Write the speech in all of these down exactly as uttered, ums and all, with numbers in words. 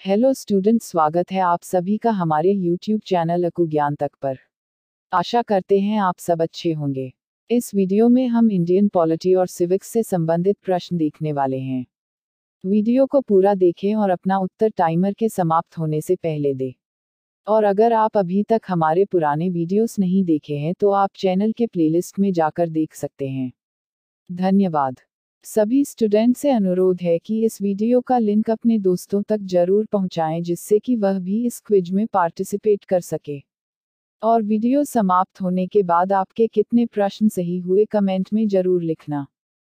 Hello student, स्वागत है आप सभी का हमारे यूट्यूब चैनल अकु ज्ञान तक पर। आशा करते हैं आप सब अच्छे होंगे। इस वीडियो में हम इंडियन पॉलिटी और सिविक्स से संबंधित प्रश्न देखने वाले हैं। वीडियो को पूरा देखें और अपना उत्तर टाइमर के समाप्त होने से पहले दें। और अगर आप अभी तक हमारे पुराने वीडियोस नहीं देखे हैं तो आप चैनल के प्लेलिस्ट में जाकर देख सकते हैं। धन्यवाद। सभी स्टूडेंट से अनुरोध है कि इस वीडियो का लिंक अपने दोस्तों तक जरूर पहुंचाएं जिससे कि वह भी इस क्विज में पार्टिसिपेट कर सके। और वीडियो समाप्त होने के बाद आपके कितने प्रश्न सही हुए कमेंट में जरूर लिखना।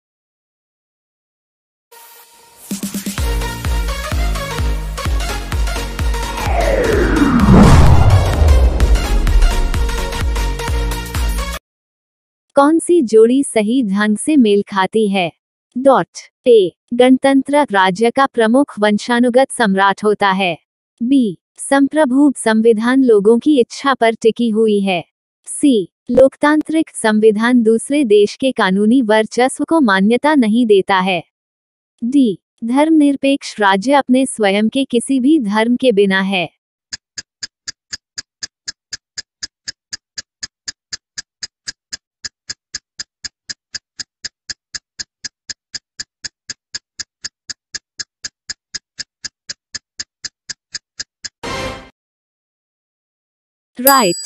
कौन सी जोड़ी सही ढंग से मेल खाती है? डॉट ए गणतंत्र राज्य का प्रमुख वंशानुगत सम्राट होता है। बी संप्रभु संविधान लोगों की इच्छा पर टिकी हुई है। सी लोकतांत्रिक संविधान दूसरे देश के कानूनी वर्चस्व को मान्यता नहीं देता है। डी धर्मनिरपेक्ष राज्य अपने स्वयं के किसी भी धर्म के बिना है। राइट।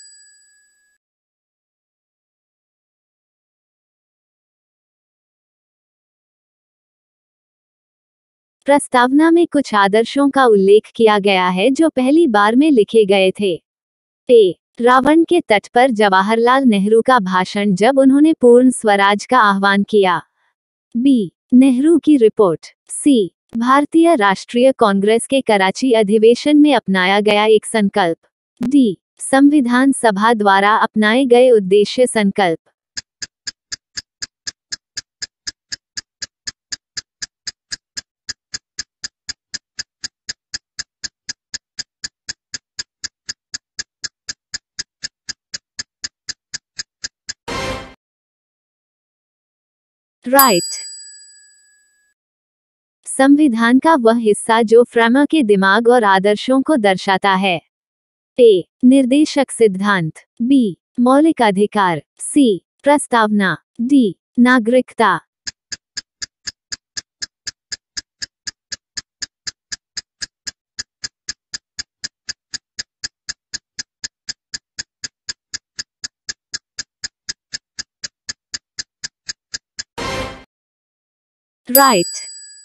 प्रस्तावना में कुछ आदर्शों का उल्लेख किया गया है जो पहली बार में लिखे गए थे। ए रावण के तट पर जवाहरलाल नेहरू का भाषण जब उन्होंने पूर्ण स्वराज का आह्वान किया। बी नेहरू की रिपोर्ट। सी भारतीय राष्ट्रीय कांग्रेस के कराची अधिवेशन में अपनाया गया एक संकल्प। डी संविधान सभा द्वारा अपनाए गए उद्देश्य संकल्प। राइट। संविधान का वह हिस्सा जो फ्रेमर के दिमाग और आदर्शों को दर्शाता है। ए निर्देशक सिद्धांत। बी मौलिक अधिकार। सी प्रस्तावना। डी नागरिकता। राइट।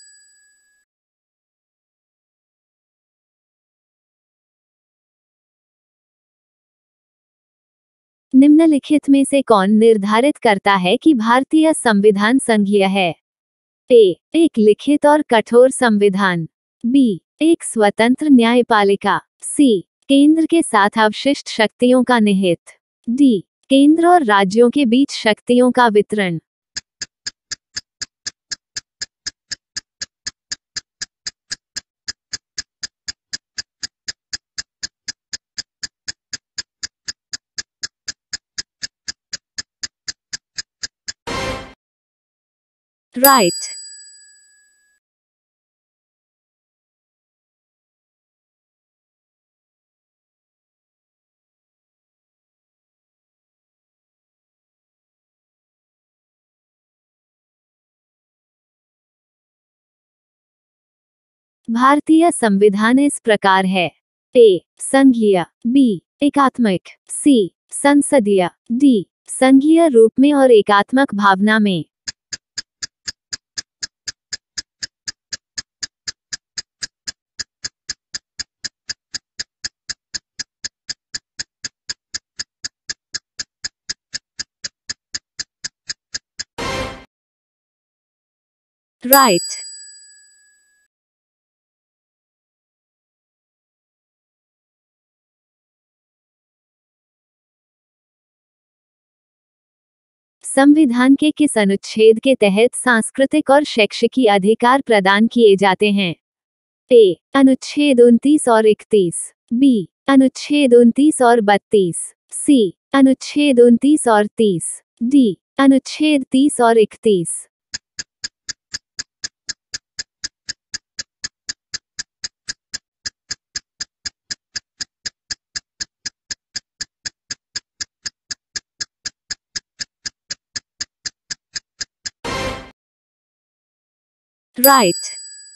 निम्नलिखित में से कौन निर्धारित करता है कि भारतीय संविधान संघीय है? ए एक लिखित और कठोर संविधान। बी एक स्वतंत्र न्यायपालिका। सी केंद्र के साथ अवशिष्ट शक्तियों का निहित। डी केंद्र और राज्यों के बीच शक्तियों का वितरण। राइट। भारतीय संविधान इस प्रकार है। ए संघीय। बी एकात्मक। सी संसदीय। डी संघीय रूप में और एकात्मक भावना में। राइट। संविधान के किस अनुच्छेद के तहत सांस्कृतिक और शैक्षिकी अधिकार प्रदान किए जाते हैं? ए अनुच्छेद उनतीस और इकतीस। बी अनुच्छेद उनतीस और बत्तीस। सी अनुच्छेद उनतीस और तीस। डी अनुच्छेद तीस और इकतीस। राइट।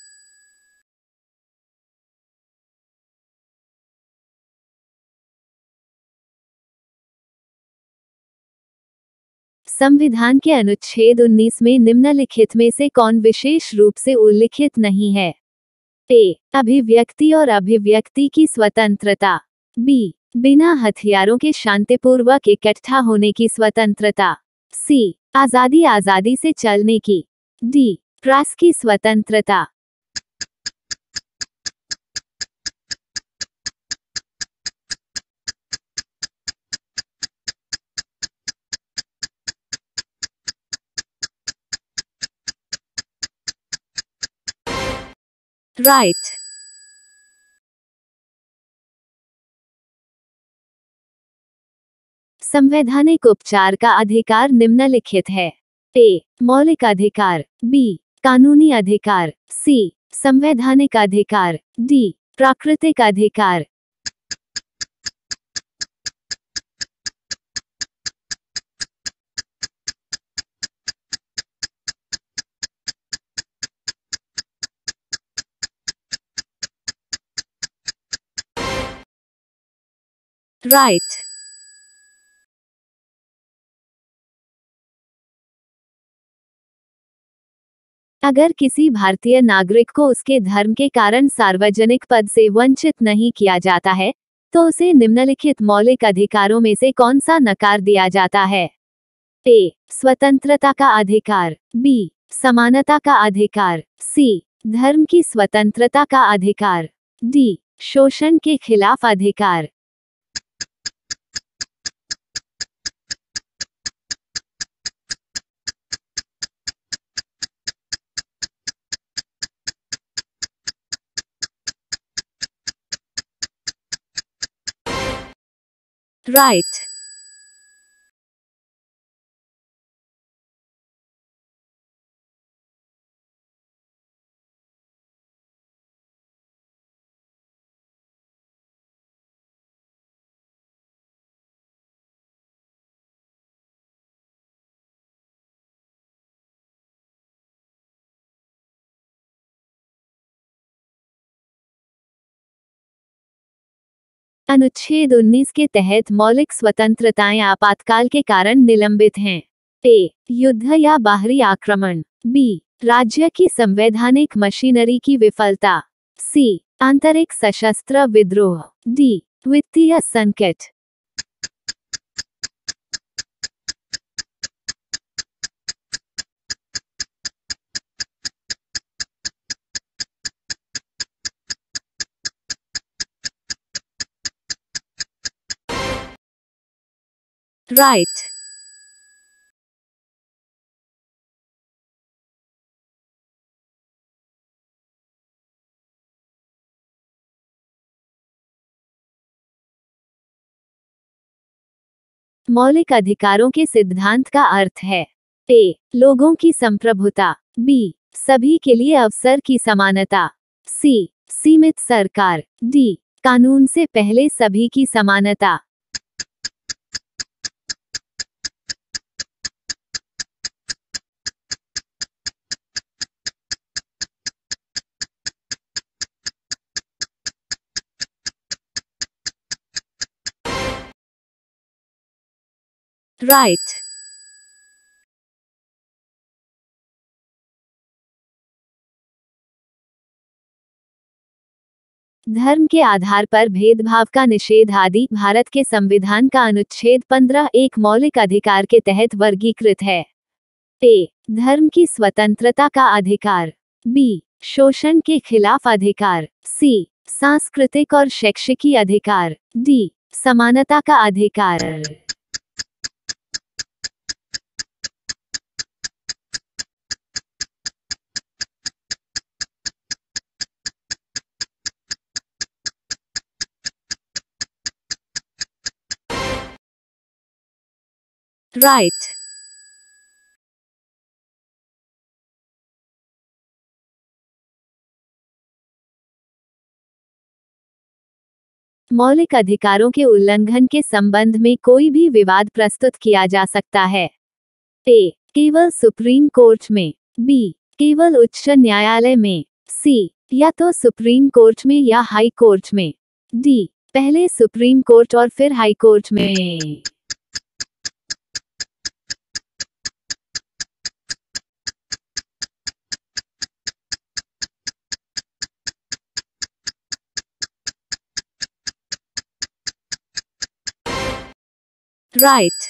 संविधान के अनुच्छेद उन्नीस में निम्नलिखित में से कौन विशेष रूप से उल्लिखित नहीं है? ए. अभिव्यक्ति और अभिव्यक्ति की स्वतंत्रता। बी. बिना हथियारों के शांतिपूर्वक इकट्ठा होने की स्वतंत्रता। सी. आजादी आजादी से चलने की। डी. प्रेस की स्वतंत्रता। राइट। संवैधानिक उपचार का अधिकार निम्नलिखित है। ए. मौलिक अधिकार। बी. कानूनी अधिकार। सी. संवैधानिक अधिकार। डी. प्राकृतिक अधिकार। राइट। अगर किसी भारतीय नागरिक को उसके धर्म के कारण सार्वजनिक पद से वंचित नहीं किया जाता है, तो उसे निम्नलिखित मौलिक अधिकारों में से कौन सा नकार दिया जाता है? ए. स्वतंत्रता का अधिकार। बी. समानता का अधिकार। सी. धर्म की स्वतंत्रता का अधिकार। डी. शोषण के खिलाफ अधिकार। राइट। अनुच्छेद उन्नीस के तहत मौलिक स्वतंत्रताएं आपातकाल के कारण निलंबित हैं। ए. युद्ध या बाहरी आक्रमण। बी. राज्य की संवैधानिक मशीनरी की विफलता। सी. आंतरिक सशस्त्र विद्रोह। डी. वित्तीय संकट। राइट। मौलिक अधिकारों के सिद्धांत का अर्थ है। ए. लोगों की संप्रभुता। बी. सभी के लिए अवसर की समानता। सी. सीमित सरकार। डी. कानून से पहले सभी की समानता। राइट। धर्म के आधार पर भेदभाव का निषेध आदि भारत के संविधान का अनुच्छेद पंद्रह एक मौलिक अधिकार के तहत वर्गीकृत है। ए. धर्म की स्वतंत्रता का अधिकार। बी. शोषण के खिलाफ अधिकार। सी. सांस्कृतिक और शैक्षिकी अधिकार। डी. समानता का अधिकार। राइट। मौलिक अधिकारों के उल्लंघन के संबंध में कोई भी विवाद प्रस्तुत किया जा सकता है। ए. केवल सुप्रीम कोर्ट में। बी. केवल उच्च न्यायालय में। सी, या तो सुप्रीम कोर्ट में या हाई कोर्ट में। डी, पहले सुप्रीम कोर्ट और फिर हाई कोर्ट में। राइट।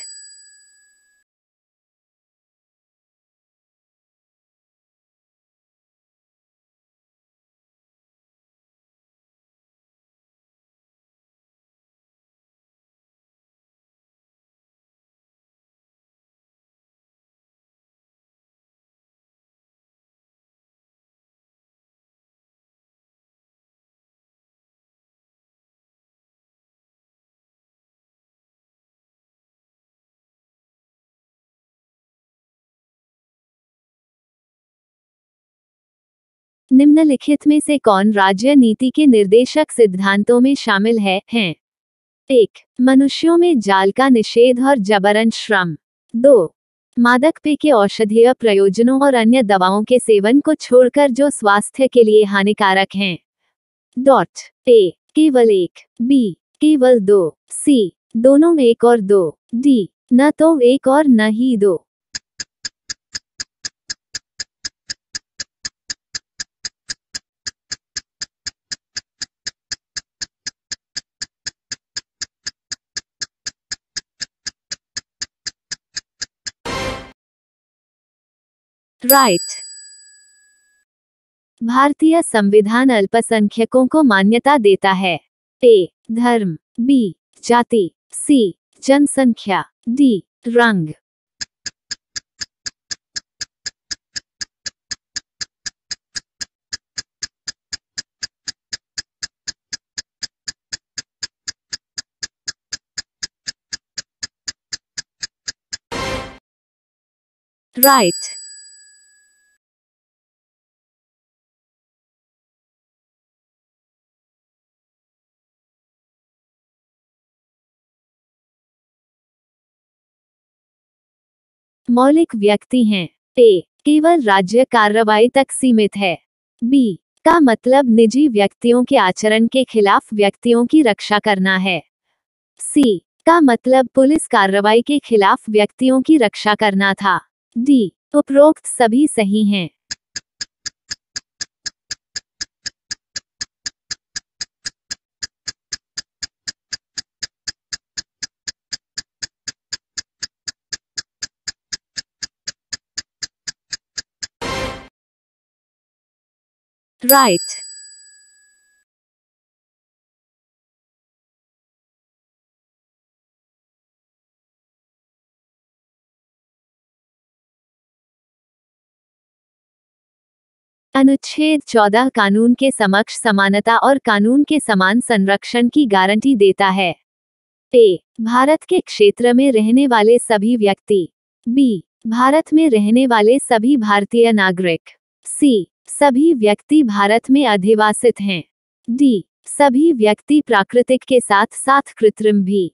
निम्नलिखित में से कौन राज्य नीति के निर्देशक सिद्धांतों में शामिल है? हैं एक, मनुष्यों में जाल का निषेध और जबरन श्रम। दो, मादक पेय के औषधीय प्रयोजनों और अन्य दवाओं के सेवन को छोड़कर जो स्वास्थ्य के लिए हानिकारक हैं। डॉट ए, केवल एक। बी, केवल दो। सी, दोनों एक और दो। डी, न तो एक और न ही दो। राइट। भारतीय संविधान अल्पसंख्यकों को मान्यता देता है। ए, धर्म। बी, जाति। सी, जनसंख्या। डी, रंग। राइट। मौलिक व्यक्ति हैं। ए, केवल राज्य कार्रवाई तक सीमित है। बी, का मतलब निजी व्यक्तियों के आचरण के खिलाफ व्यक्तियों की रक्षा करना है। सी, का मतलब पुलिस कार्रवाई के खिलाफ व्यक्तियों की रक्षा करना था। डी, उपरोक्त सभी सही हैं। राइट। अनुच्छेद चौदह कानून के समक्ष समानता और कानून के समान संरक्षण की गारंटी देता है। ए, भारत के क्षेत्र में रहने वाले सभी व्यक्ति। बी, भारत में रहने वाले सभी भारतीय नागरिक। सी, सभी व्यक्ति भारत में अधिवासित हैं। डी, सभी व्यक्ति प्राकृतिक के साथ साथ कृत्रिम भी।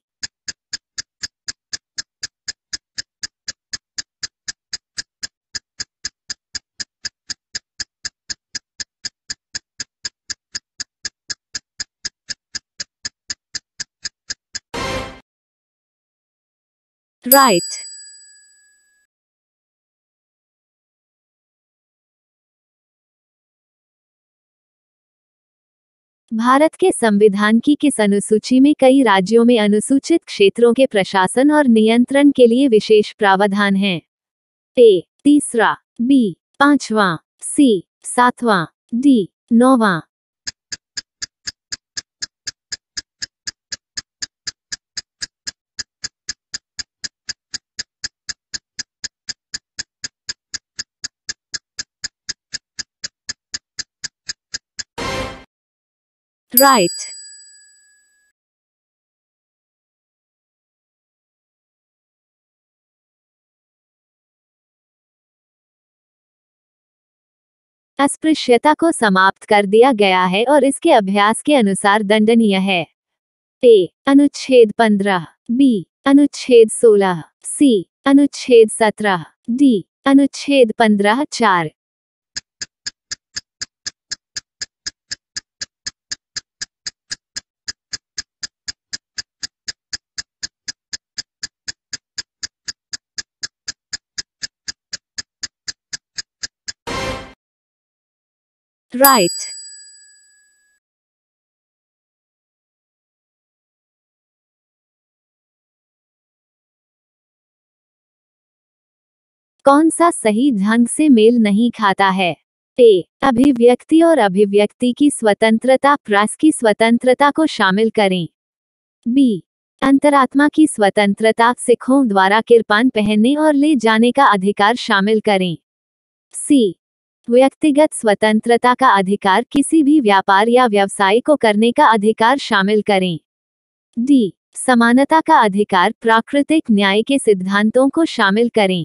राइट। भारत के संविधान की किस अनुसूची में कई राज्यों में अनुसूचित क्षेत्रों के प्रशासन और नियंत्रण के लिए विशेष प्रावधान हैं? ए, तीसरा। बी, पांचवा। सी, सातवां। डी, नौवां। राइट। अस्पृश्यता को समाप्त कर दिया गया है और इसके अभ्यास के अनुसार दंडनीय है। ए, अनुच्छेद पंद्रह। बी, अनुच्छेद सोलह। सी, अनुच्छेद सत्रह। डी, अनुच्छेद पंद्रह चार। राइट। कौन सा सही ढंग से मेल नहीं खाता है? ए, अभिव्यक्ति और अभिव्यक्ति की स्वतंत्रता, प्रेस की स्वतंत्रता को शामिल करें। बी, अंतरात्मा की स्वतंत्रता, सिखों द्वारा किरपान पहनने और ले जाने का अधिकार शामिल करें। सी, व्यक्तिगत स्वतंत्रता का अधिकार, किसी भी व्यापार या व्यवसाय को करने का अधिकार शामिल करें। डी, समानता का अधिकार, प्राकृतिक न्याय के सिद्धांतों को शामिल करें।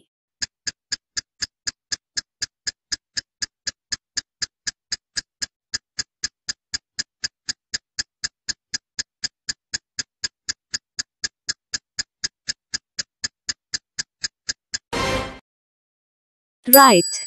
राइट।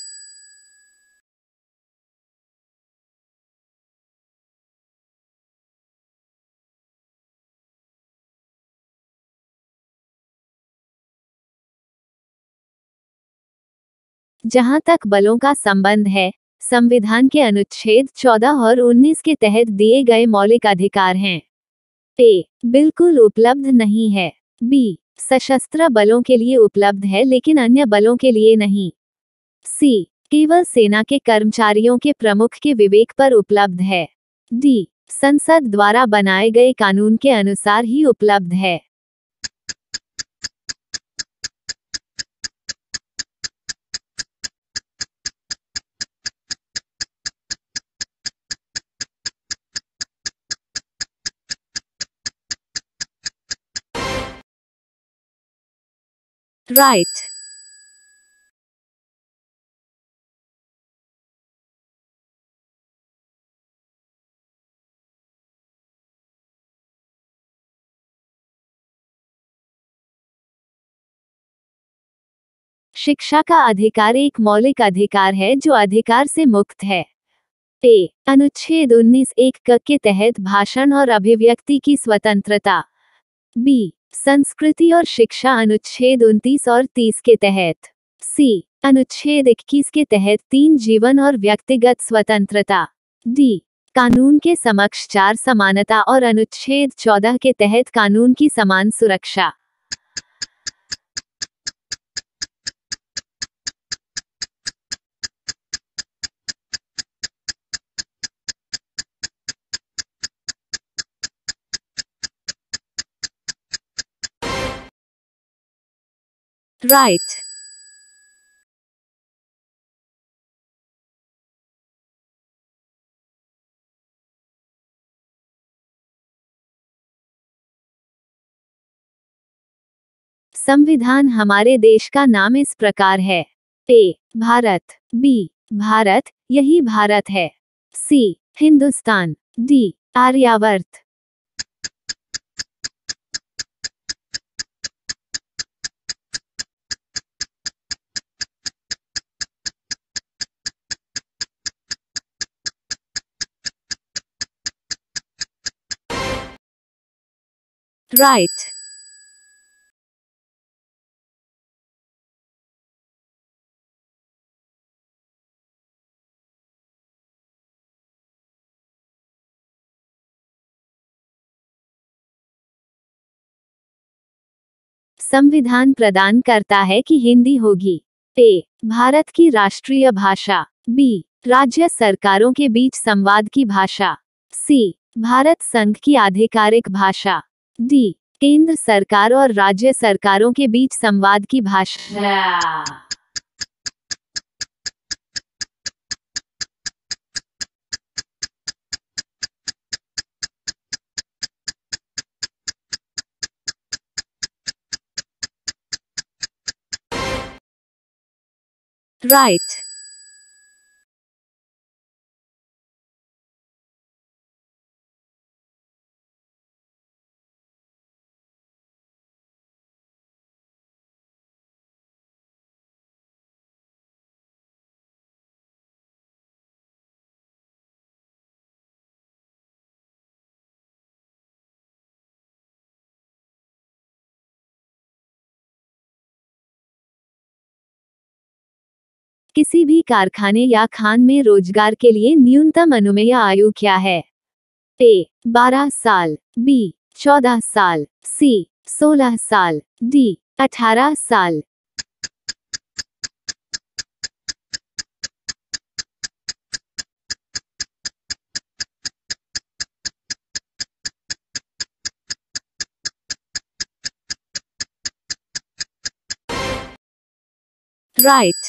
जहां तक बलों का संबंध है, संविधान के अनुच्छेद चौदह और उन्नीस के तहत दिए गए मौलिक अधिकार हैं। ए, बिल्कुल उपलब्ध नहीं है। बी, सशस्त्र बलों के लिए उपलब्ध है लेकिन अन्य बलों के लिए नहीं। सी, केवल सेना के कर्मचारियों के प्रमुख के विवेक पर उपलब्ध है। डी, संसद द्वारा बनाए गए कानून के अनुसार ही उपलब्ध है। राइट। शिक्षा का अधिकार एक मौलिक अधिकार है जो अधिकार से मुक्त है। ए, अनुच्छेद उन्नीस एक क के तहत भाषण और अभिव्यक्ति की स्वतंत्रता। बी, संस्कृति और शिक्षा अनुच्छेद उनतीस और तीस के तहत। सी, अनुच्छेद इक्कीस के तहत तीन जीवन और व्यक्तिगत स्वतंत्रता। डी, कानून के समक्ष चार समानता और अनुच्छेद चौदह के तहत कानून की समान सुरक्षा। राइट। संविधान हमारे देश का नाम इस प्रकार है। ए, भारत। बी, भारत, यही भारत है। C, Hindustan. D, Aryavarta. Right. संविधान प्रदान करता है कि हिंदी होगी। ए, भारत की राष्ट्रीय भाषा। बी, राज्य सरकारों के बीच संवाद की भाषा। सी, भारत संघ की आधिकारिक भाषा। डी, केंद्र सरकार और राज्य सरकारों के बीच संवाद की भाषा। राइट। किसी भी कारखाने या खान में रोजगार के लिए न्यूनतम अनुमेय आयु क्या है? ए बारह साल, बी चौदह साल, सी सोलह साल, डी अठारह साल। राइट।